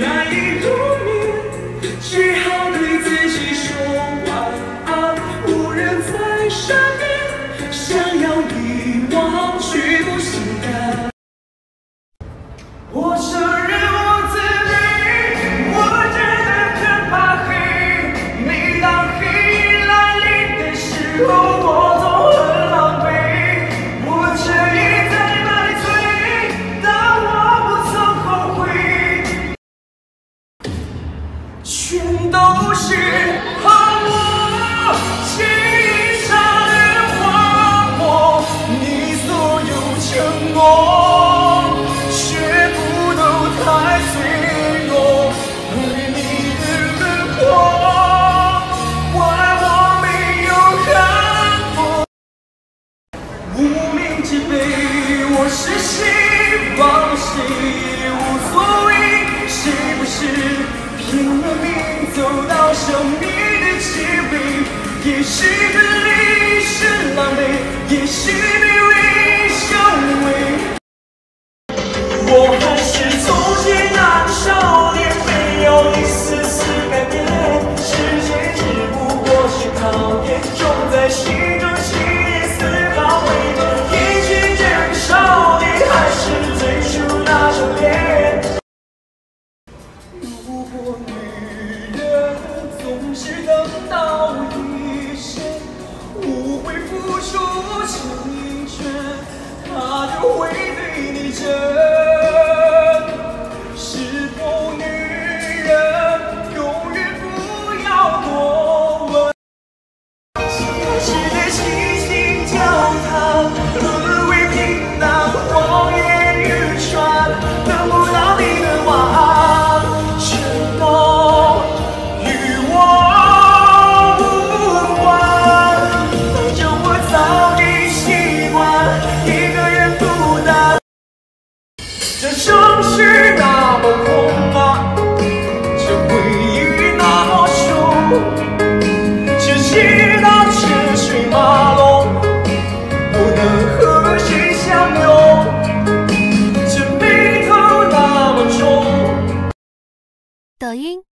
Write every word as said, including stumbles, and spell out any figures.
难以入眠，只好对自己说晚安。无人在身边，想要遗忘却不心甘。我承认我自卑，我真的很怕黑。每当黑来临的时候，我总很狼狈。我这一再买醉，但我不曾后悔，全都是怕我记忆上的划破你所有承诺，却不都太脆弱，而你的轮廓，怪我没有看破。无名之辈，我是谁，忘了谁也无所谓，谁不是拼了命走到生命的结尾？也许的泪是狼狈，也许卑微羞愧。我还是从前那个少年，没有一丝丝改变。世界只不过是考验，种在心中起点，丝毫未变。也许这个少年还是最初那张脸。如果女人总是等到一生，无悔付出成全，她就会对你真。是否女人永远不要过问？现实的心情叫她沦为平淡谎言渔船，等不到你的晚安，全都与我无关。反正我早已习惯一个人孤单。这城市那么空荡，这回忆那么重，这街道车水马龙，我能和谁相拥？这眉头那么重。 抖音。